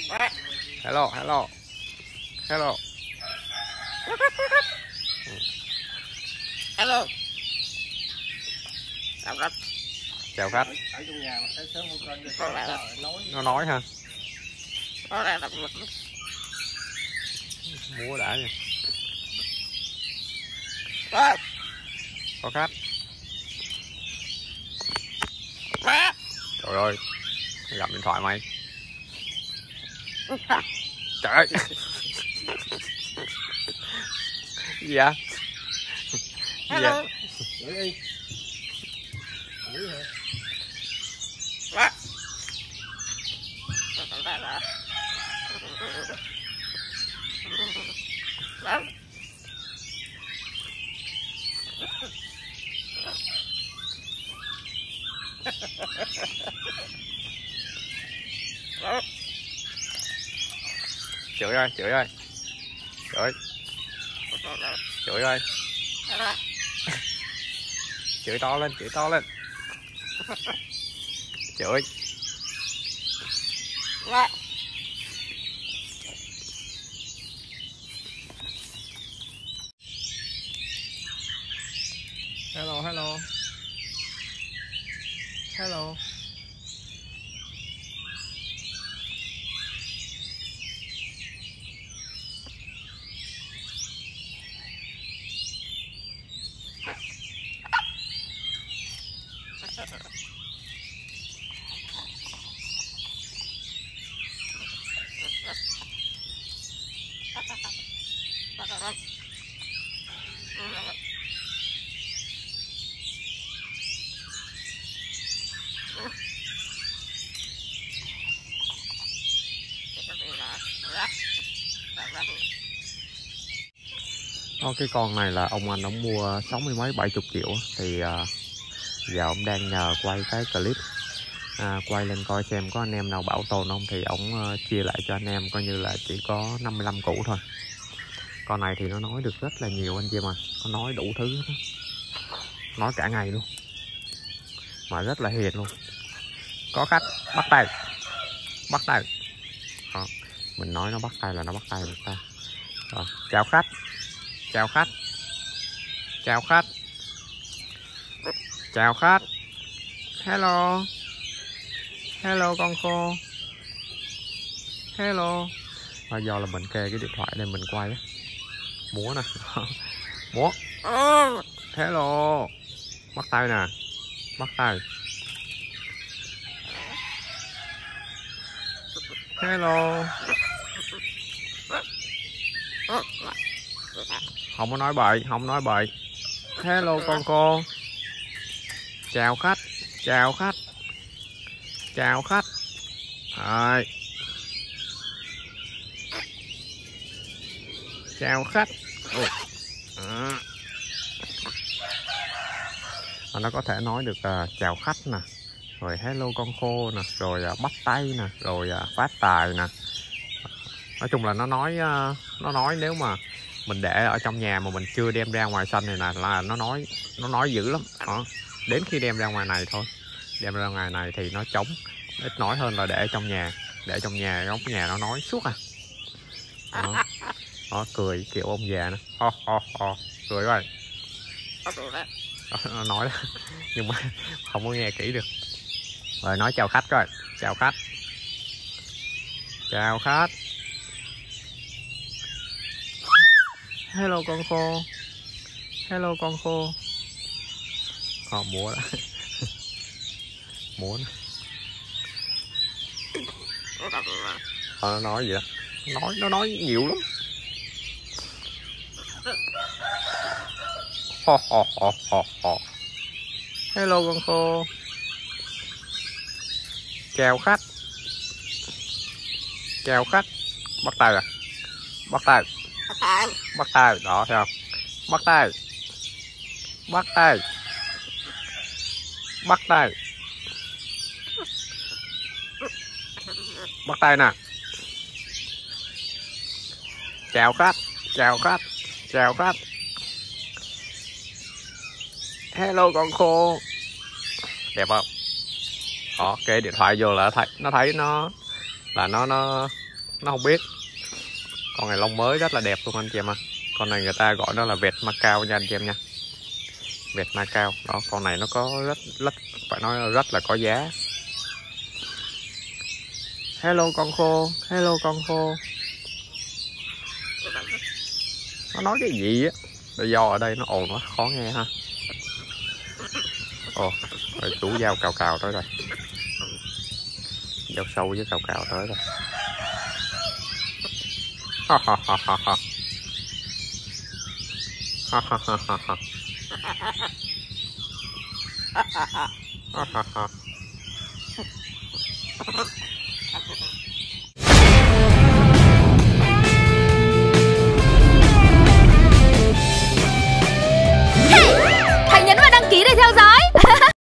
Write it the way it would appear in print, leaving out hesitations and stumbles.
Hello, hello, hello. Hello. Chào khách. Ở trong nhà mà sớm Nó nói ha. Nó ra đập Múa đã nha. Có khách. Trời ơi, gặp điện thoại mày. Trời ơi. Gì vậy? Gì vậy? Gửi đi. Gửi hả? Chửi ơi, chửi ơi. Chửi. Chửi ơi. Chửi to lên, chửi to lên. Chửi. Hello, hello. Hello. Cái con này là ông anh ông mua 60 mấy 70 triệu thì giờ ông đang nhờ quay cái clip quay lên coi xem có anh em nào bảo tồn không, thì ông chia lại cho anh em coi như là chỉ có 55 củ thôi. Con này thì nó nói được rất là nhiều anh chị, mà nó nói đủ thứ đó. Nói cả ngày luôn mà rất là hiền luôn. Có khách bắt tay, bắt tay đó. Mình nói nó bắt tay là nó bắt tay, bắt tay. Rồi, chào khách, chào khách, chào khách, chào khách. Hello, hello con khô, hello. Bây giờ là mình kê cái điện thoại lên mình quay á, múa nè. Múa. Hello, bắt tay nè, bắt tay. Hello. Không có nói bậy, không nói bậy. Hello con cô. Chào khách, chào khách, chào khách. Rồi. Chào khách. Nó có thể nói được chào khách nè, rồi hello con khô nè, rồi bắt tay nè, rồi phát tài nè. Nói chung là nó nói nếu mà mình để ở trong nhà mà mình chưa đem ra ngoài sân này nè là nó nói dữ lắm đó. Đến khi đem ra ngoài này thôi, đem ra ngoài này thì nó trống, ít nói hơn là để trong nhà. Để trong nhà góc nhà nó nói suốt à đó. Đó, cười kiểu ông già nè, ho ho ho, cười rồi. Nó nói đó. Nhưng mà không có nghe kỹ được. Rồi nói chào khách rồi, chào khách, chào khách. Hello con khô, hello con khô. Múa đó. Múa đó. Nó nói gì đó, nó nói nhiều lắm. Ho ho ho ho ho. Hello con khô, chào khách, chào khách. Bắt tay à, bắt tay, bắt tay đó, thấy không? Bắt tay, bắt tay, bắt tay, bắt tay nè. Chào khách, chào khách, chào khách. Hello con khô. Đẹp không? Đó, kê điện thoại vô là thấy nó là nó không biết. Con này lông mới rất là đẹp luôn anh chị em ạ. Con này người ta gọi nó là vẹt Macao nha anh chị em nha. Vẹt Macao đó, con này nó có rất phải nói là rất là có giá. Hello con khô, hello con khô. Nó nói cái gì á? Do ở đây nó ồn quá khó nghe ha. Ồ, rồi chú dao cào cào tới rồi. Dao sâu với cào cào tới rồi. Ha ha ha ha ha. Ha ha ha ha ha. Ha ha ha.